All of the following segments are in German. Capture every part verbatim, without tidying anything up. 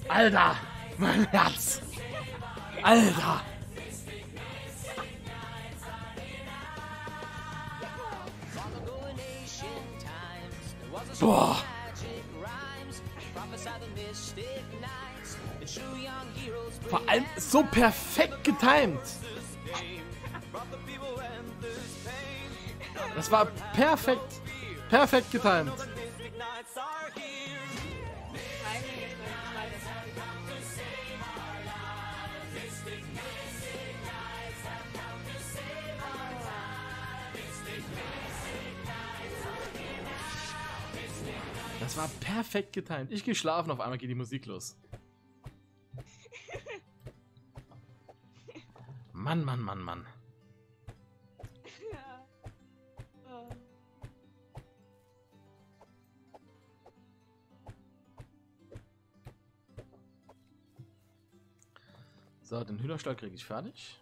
Alter! Mein Herz! Alter! Boah! Vor allem so perfekt getimed! Das war perfekt! Perfekt getimed! Das war perfekt getimt. Ich gehe schlafen, auf einmal geht die Musik los. Mann, Mann, Mann, Mann. Ja. Oh. So, den Hühnerstall kriege ich fertig.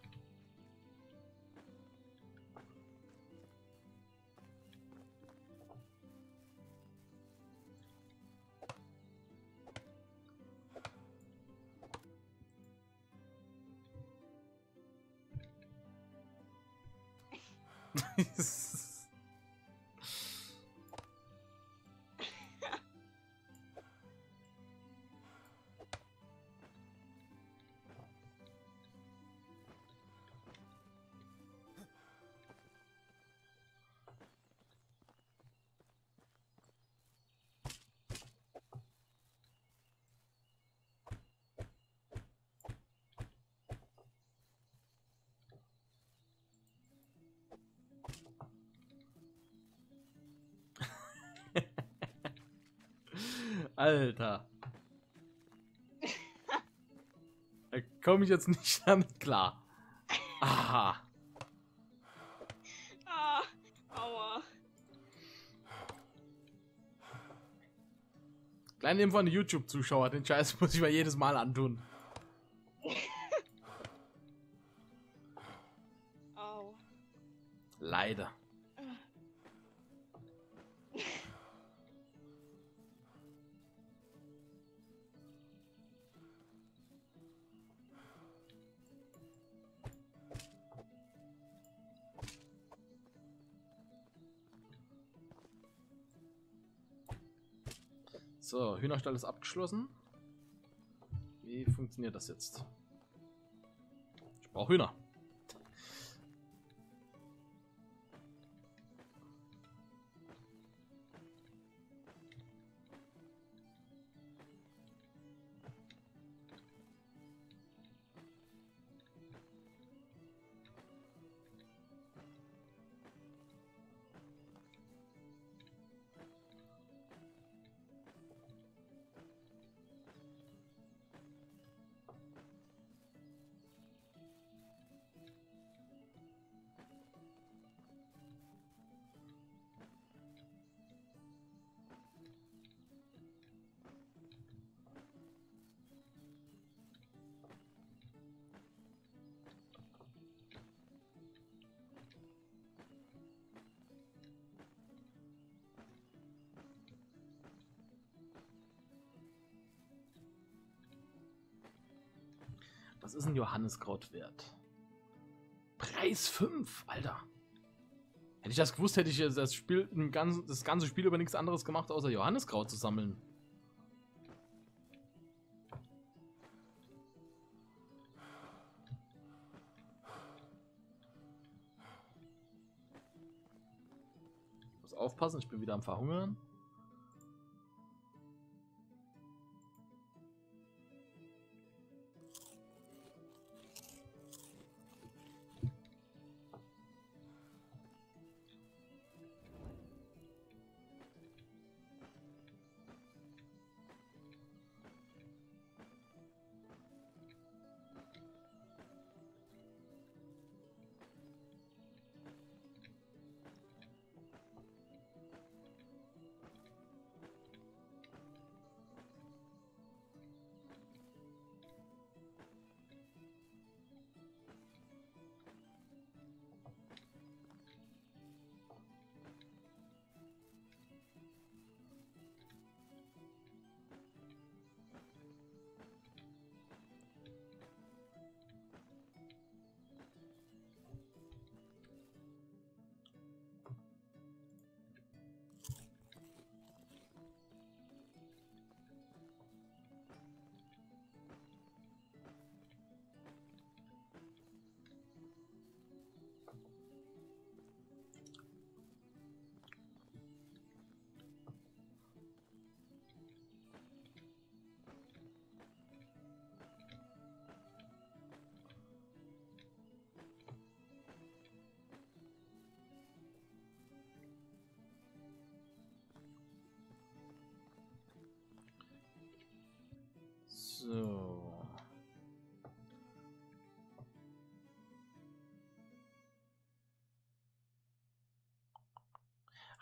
Alter. Da komme ich jetzt nicht damit klar. Aha. Ah, aua. Kleine Info an die YouTube-Zuschauer, den Scheiß muss ich mir jedes Mal antun. Au. Leider. So, Hühnerstall ist abgeschlossen. Wie funktioniert das jetzt? Ich brauche Hühner. Was ist ein Johanniskraut wert? Preis fünf, Alter. Hätte ich das gewusst, hätte ich das, Spiel, das ganze Spiel über nichts anderes gemacht, außer Johanniskraut zu sammeln. Ich muss aufpassen, ich bin wieder am Verhungern.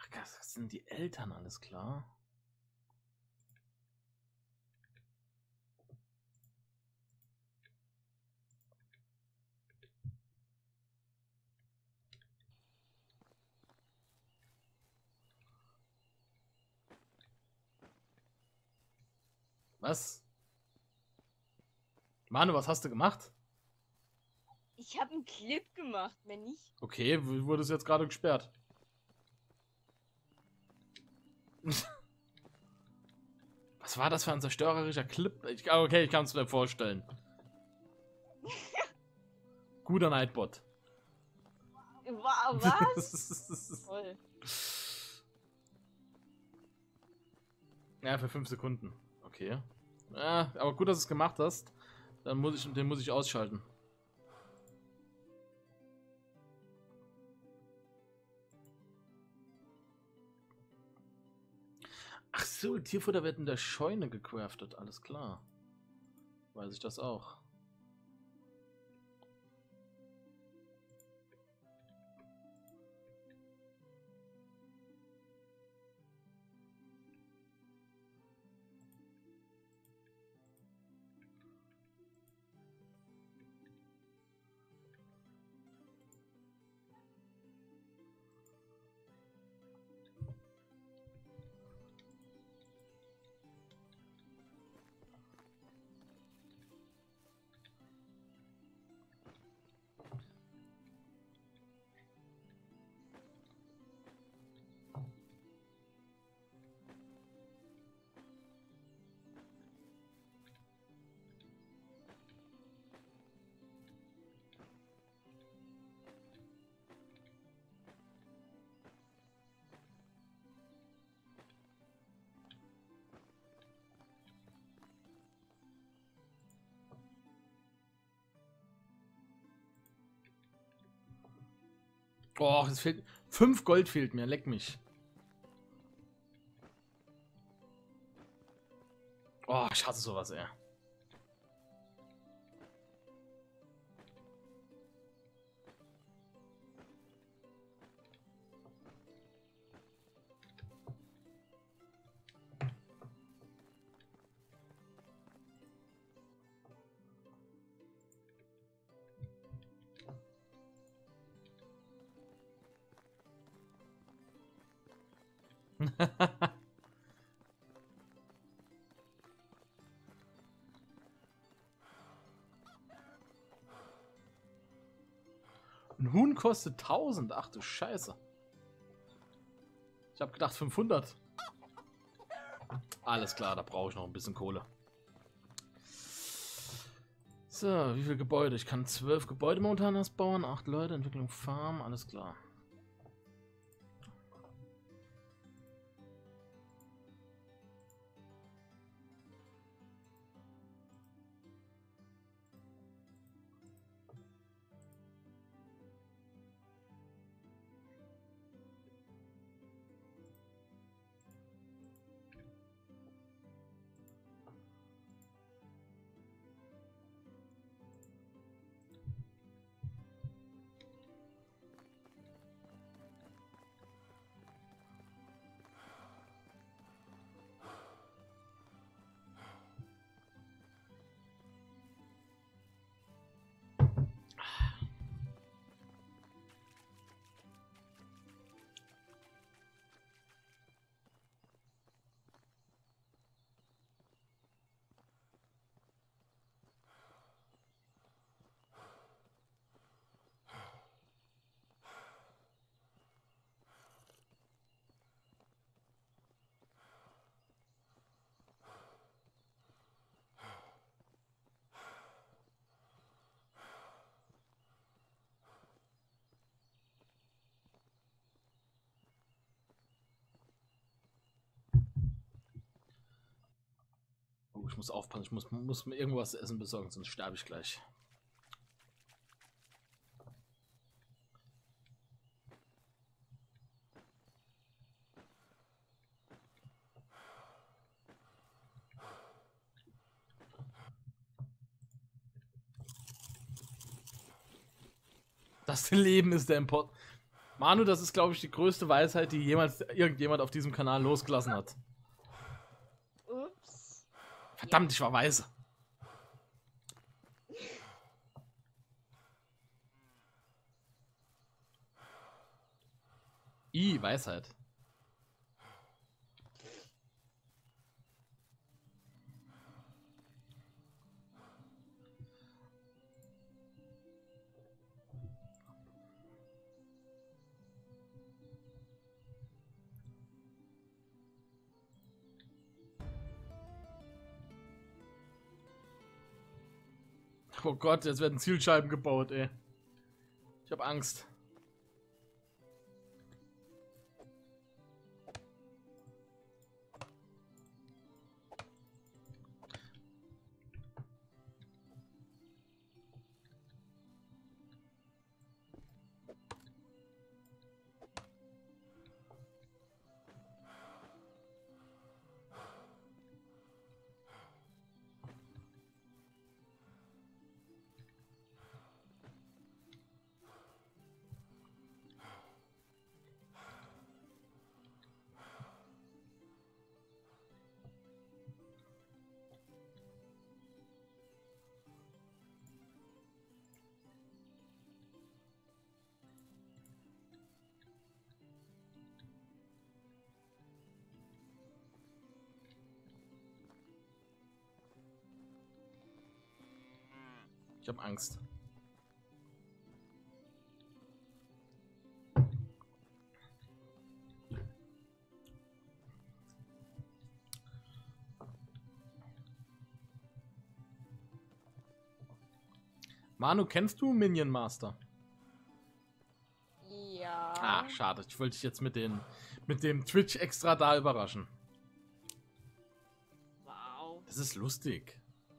Das sind die Eltern, alles klar. Was? Manu, was hast du gemacht? Ich habe einen Clip gemacht, wenn nicht. Okay, w- wurde es jetzt gerade gesperrt. Was war das für ein zerstörerischer Clip? Ich, ah, okay, ich kann es mir vorstellen. Guter Nightbot. Wa- Was? Toll. Ja, für fünf Sekunden. Okay. Ja, aber gut, dass du es gemacht hast. Dann muss ich, den muss ich ausschalten. Ach so, Tierfutter wird in der Scheune gecraftet. Alles klar. Weiß ich das auch. Oh, es fehlt. Fünf Gold fehlt mir, leck mich. Oh, ich hasse sowas, ey. Ein Huhn kostet tausend. Ach du Scheiße. Ich habe gedacht fünfhundert. Alles klar, da brauche ich noch ein bisschen Kohle. So, wie viele Gebäude? Ich kann zwölf Gebäude momentan erst bauen. Acht Leute, Entwicklung Farm, alles klar. Oh, ich muss aufpassen, ich muss, muss mir irgendwas zu essen besorgen, sonst sterbe ich gleich. Das Leben ist der Import. Manu, das ist, glaube ich, die größte Weisheit, die jemals irgendjemand auf diesem Kanal losgelassen hat. Ups. Verdammt, ich war weise. I, Weisheit. Oh Gott, jetzt werden Zielscheiben gebaut, ey. Ich hab Angst. Ich hab Angst. Manu, kennst du Minion Master? Ja. Ah, schade. Ich wollte dich jetzt mit, den, mit dem Twitch extra da überraschen. Wow. Das ist lustig.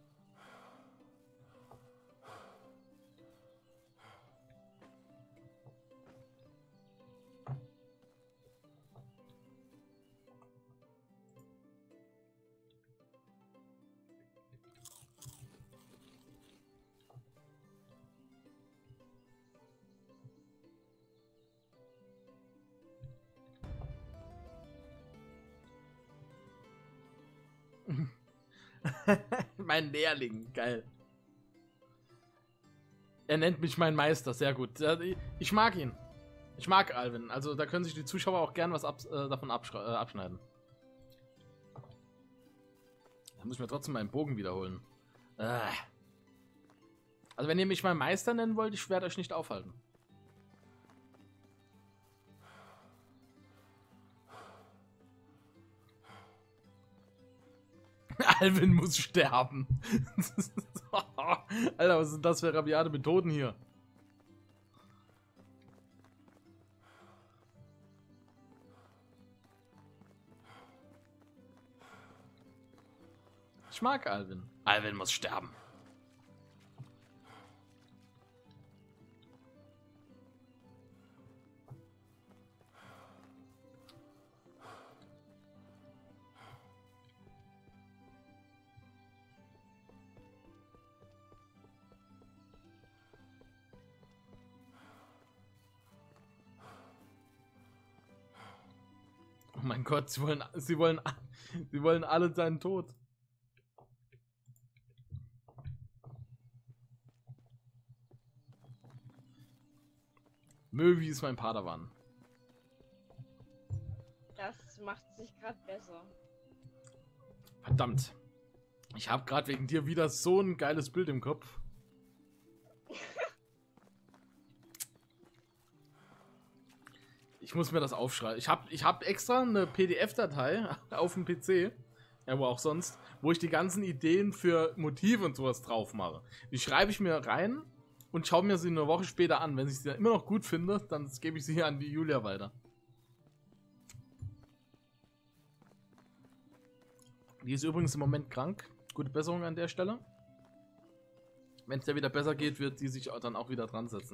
Mein Lehrling, geil. Er nennt mich mein Meister, sehr gut. Ich mag ihn. Ich mag Alvin. Also da können sich die Zuschauer auch gern was ab, äh, davon absch äh, abschneiden. Da muss ich mir trotzdem meinen Bogen wiederholen. Äh. Also wenn ihr mich mein Meister nennen wollt, ich werde euch nicht aufhalten. Alvin muss sterben. Alter, was sind das für rabiate Methoden hier? Ich mag Alvin. Alvin muss sterben. Oh mein Gott, sie wollen, sie wollen, sie wollen alle seinen Tod. Möwi ist mein Padawan. Das macht sich gerade besser. Verdammt. Ich habe gerade wegen dir wieder so ein geiles Bild im Kopf. Ich muss mir das aufschreiben. Ich habe ich hab extra eine P D F-Datei auf dem P C, ja, wo auch sonst, wo ich die ganzen Ideen für Motive und sowas drauf mache. Die schreibe ich mir rein und schaue mir sie eine Woche später an. Wenn ich sie dann immer noch gut finde, dann gebe ich sie hier an die Julia weiter. Die ist übrigens im Moment krank. Gute Besserung an der Stelle. Wenn es dir wieder besser geht, wird sie sich dann auch wieder dran setzen.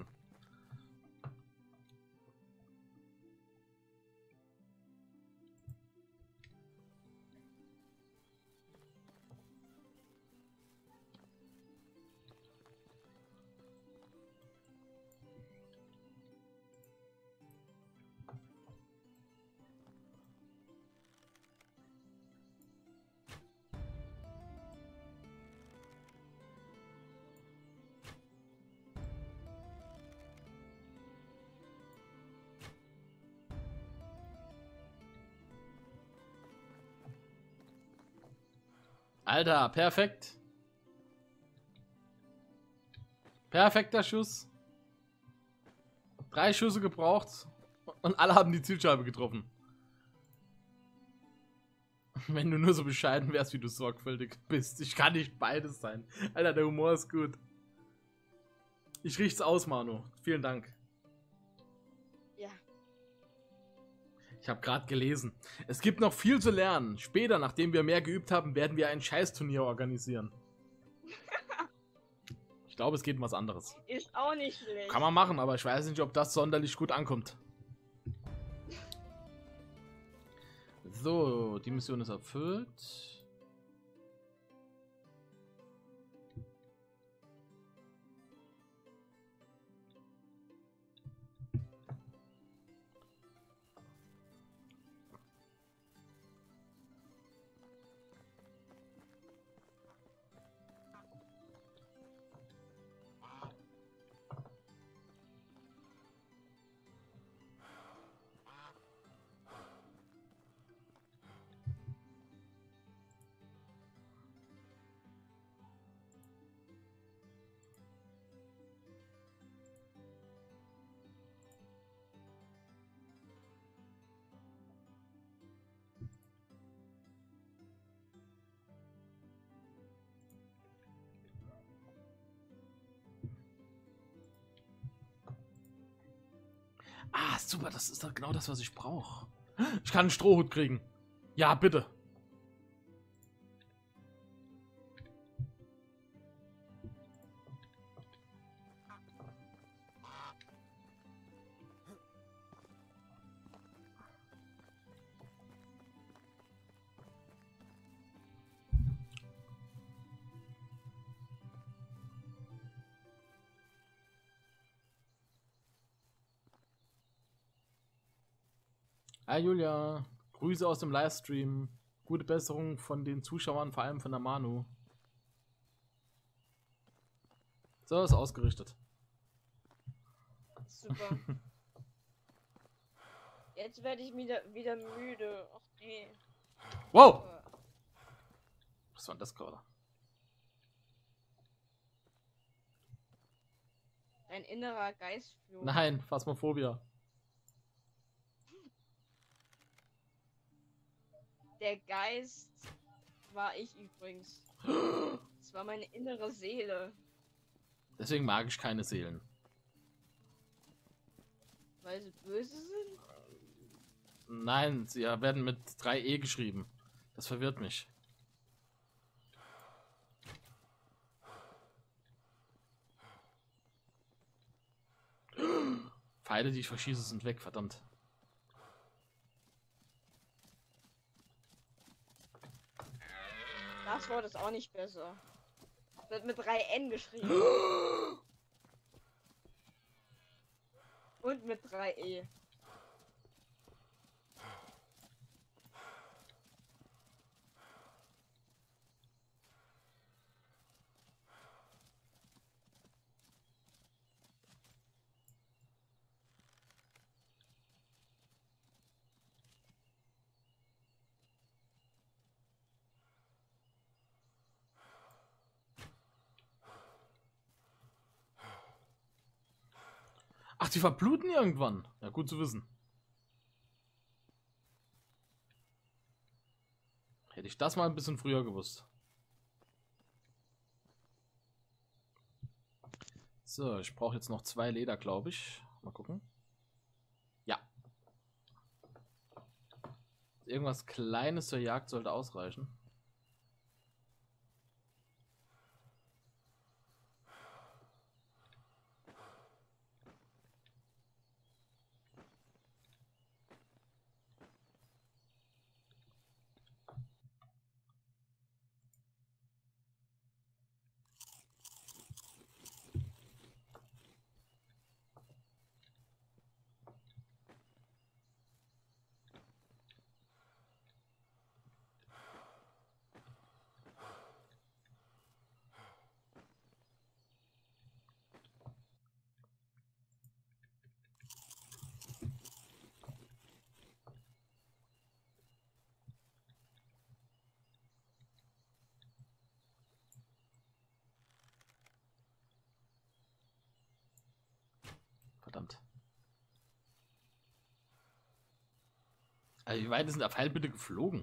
Alter, perfekt. Perfekter Schuss. Drei Schüsse gebraucht und alle haben die Zielscheibe getroffen. Wenn du nur so bescheiden wärst, wie du sorgfältig bist. Ich kann nicht beides sein. Alter, der Humor ist gut. Ich riech's aus, Manu. Vielen Dank. Ja. Ich habe gerade gelesen. Es gibt noch viel zu lernen. Später, nachdem wir mehr geübt haben, werden wir ein Scheißturnier organisieren. Ich glaube, es geht um was anderes. Ist auch nicht schlecht. Kann man machen, aber ich weiß nicht, ob das sonderlich gut ankommt. So, die Mission ist erfüllt. Ah, super, das ist doch genau das, was ich brauche. Ich kann einen Strohhut kriegen. Ja, bitte. Hi Julia, Grüße aus dem Livestream. Gute Besserung von den Zuschauern, vor allem von der Manu. So, ist ausgerichtet. Super. Jetzt werde ich wieder, wieder müde. Ach nee. Wow! Was war denn das gerade? Ein innerer Geistflug. Nein, Phasmophobia. Der Geist war ich übrigens. Das war meine innere Seele. Deswegen mag ich keine Seelen. Weil sie böse sind? Nein, sie werden mit drei E geschrieben. Das verwirrt mich. Pfeile, die ich verschieße, sind weg, verdammt. Das Wort ist auch nicht besser. Wird mit drei N geschrieben. Und mit drei E. Ach, die verbluten irgendwann. Ja, gut zu wissen. Hätte ich das mal ein bisschen früher gewusst. So, ich brauche jetzt noch zwei Leder, glaube ich. Mal gucken. Ja. Irgendwas Kleines zur Jagd sollte ausreichen. Also wie weit ist denn der Pfeil bitte geflogen?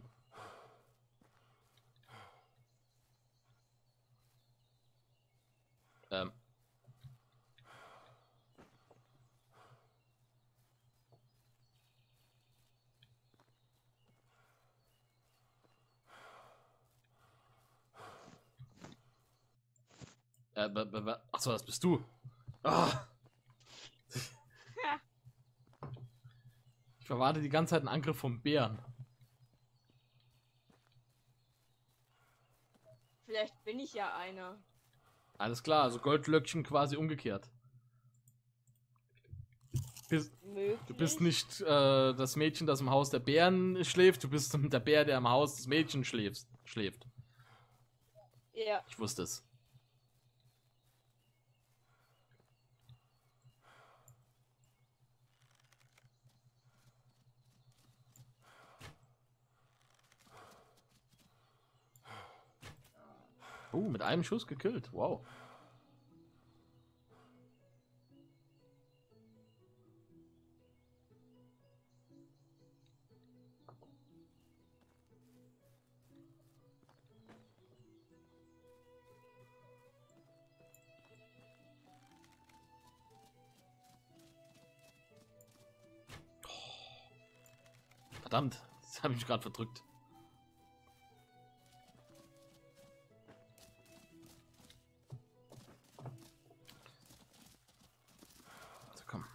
Ähm. Äh, achso, das bist du. Ah. Ich erwarte die ganze Zeit einen Angriff vom Bären. Vielleicht bin ich ja einer. Alles klar, also Goldlöckchen quasi umgekehrt. Bist, du bist nicht äh, das Mädchen, das im Haus der Bären schläft, du bist der Bär, der im Haus des Mädchens schläft. schläft. Ja. Ich wusste es. Oh, mit einem Schuss gekillt. Wow. Verdammt, das habe ich mich gerade verdrückt. Also komm.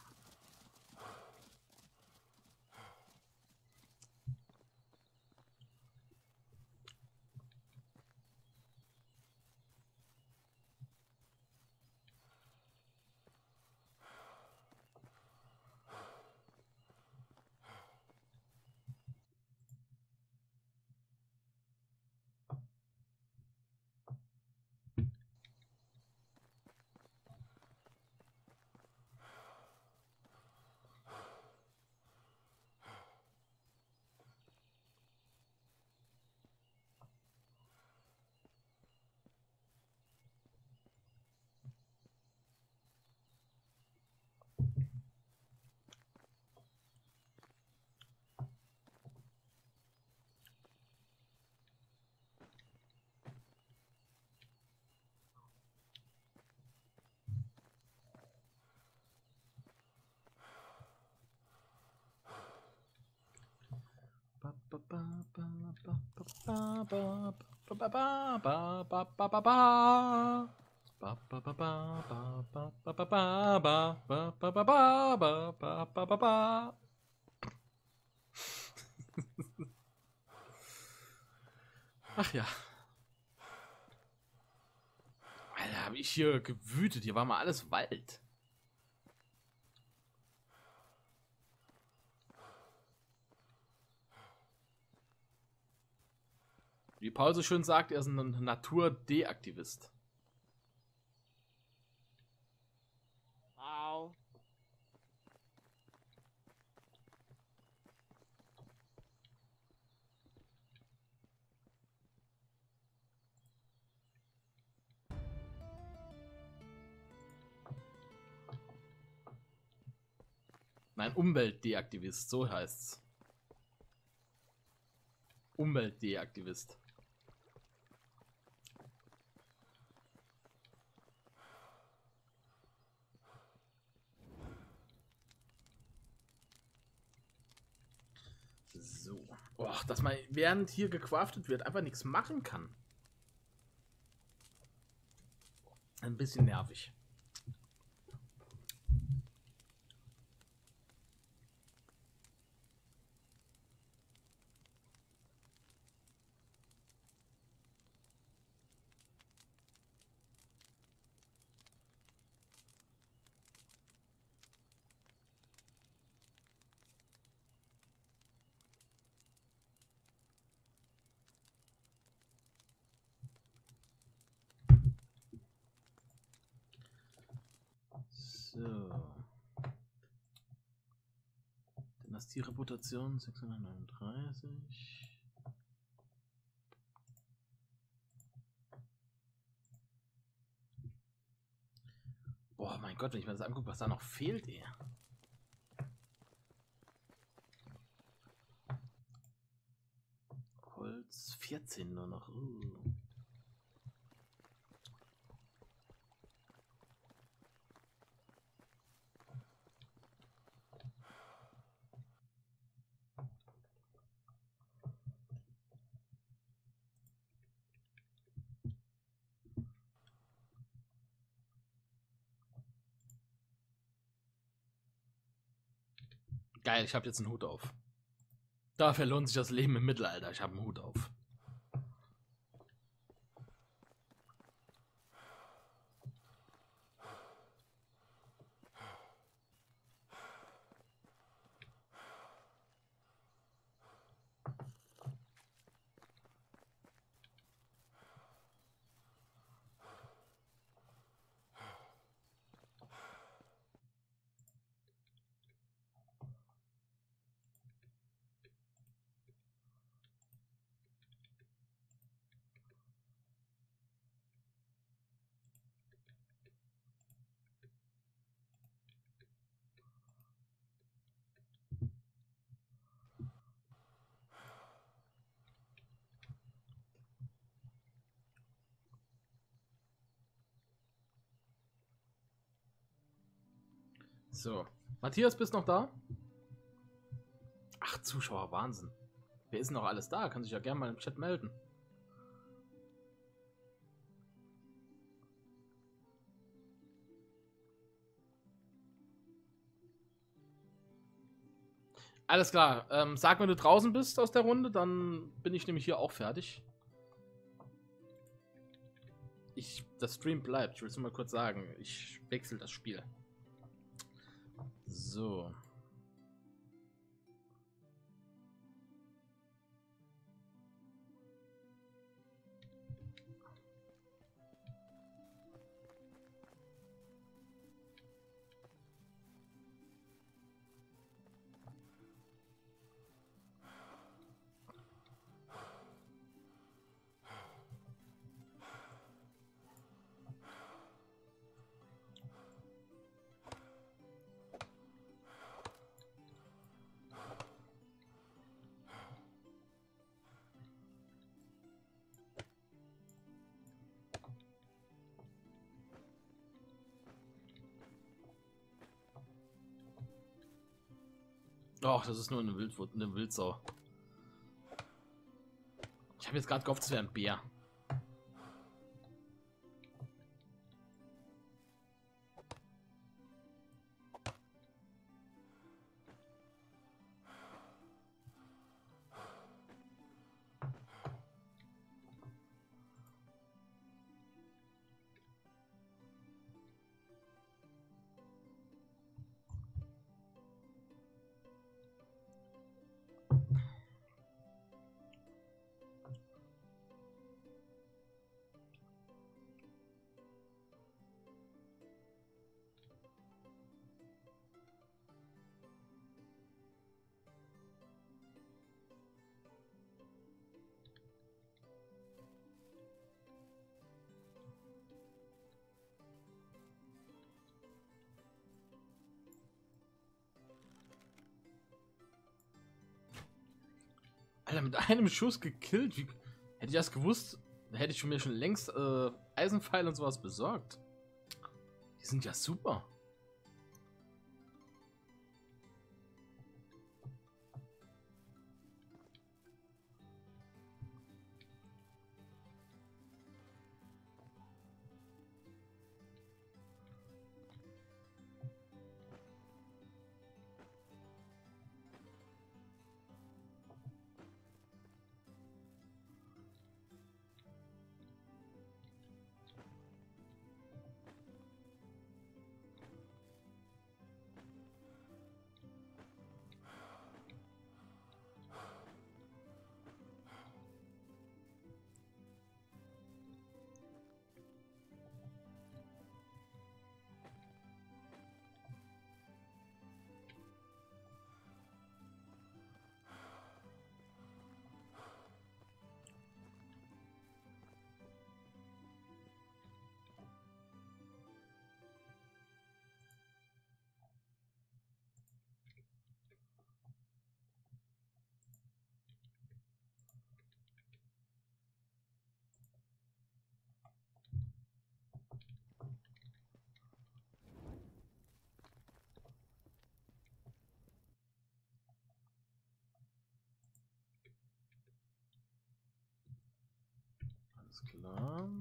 Ach ja. Alter, habe ich hier gewütet. Hier war mal alles Wald. Wie Paul so schön sagt, er ist ein Natur-Deaktivist. Wow. Nein, Umweltdeaktivist, so heißt's. Umweltdeaktivist. So. Oh, dass man während hier gecraftet wird einfach nichts machen kann. Ein bisschen nervig. So. Dynastie-Reputation sechshundertneununddreißig. Boah, mein Gott, wenn ich mir das angucke, was da noch fehlt, ey. vierzehn nur noch. Uh. Geil, ich habe jetzt einen Hut auf. Dafür lohnt sich das Leben im Mittelalter. Ich habe einen Hut auf. So. Matthias, bist noch da? Ach, Zuschauer, Wahnsinn. Wer ist noch alles da? Kann sich ja gerne mal im Chat melden. Alles klar. Ähm, sag, wenn du draußen bist aus der Runde, dann bin ich nämlich hier auch fertig. Ich, das Stream bleibt. Ich will es nur mal kurz sagen. Ich wechsle das Spiel. So. Ach, das ist nur eine, Wild eine Wildsau. Ich habe jetzt gerade gehofft, es wäre ein Bär. Alter, mit einem Schuss gekillt. Wie, hätte ich das gewusst, hätte ich mir schon längst äh, Eisenpfeil und sowas besorgt. Die sind ja super. Alles klar.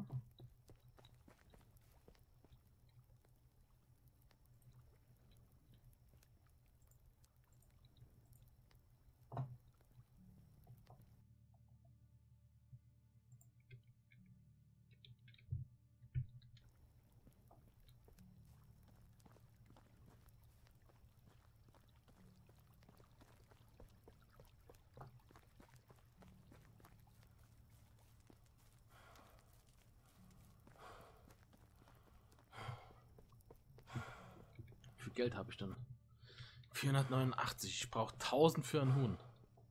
Wie viel Geld habe ich denn? vierhundertneunundachtzig. Ich brauche tausend für ein Huhn.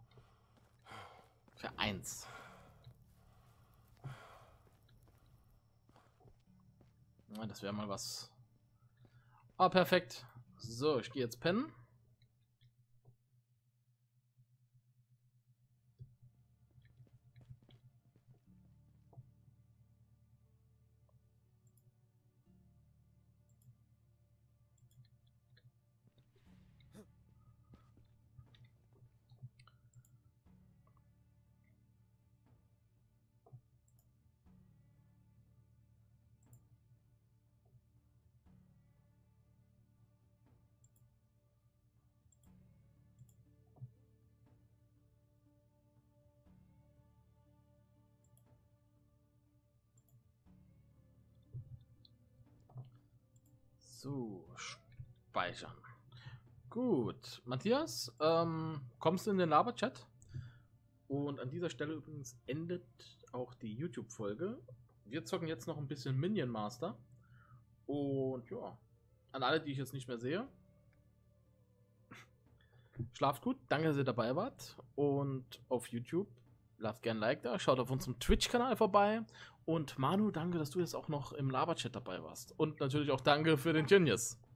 Für eins. Ja, das wäre mal was. Ah, perfekt. So, ich gehe jetzt pennen. So, speichern. Gut, Matthias, ähm, kommst du in den Laber-Chat? Und an dieser Stelle übrigens endet auch die YouTube-Folge. Wir zocken jetzt noch ein bisschen Minion Master. Und ja, an alle, die ich jetzt nicht mehr sehe, schlaft gut, danke, dass ihr dabei wart. Und auf YouTube, lasst gerne ein Like da, schaut auf unserem Twitch-Kanal vorbei. Und Manu, danke, dass du jetzt auch noch im Laber-Chat dabei warst. Und natürlich auch danke für den Genius.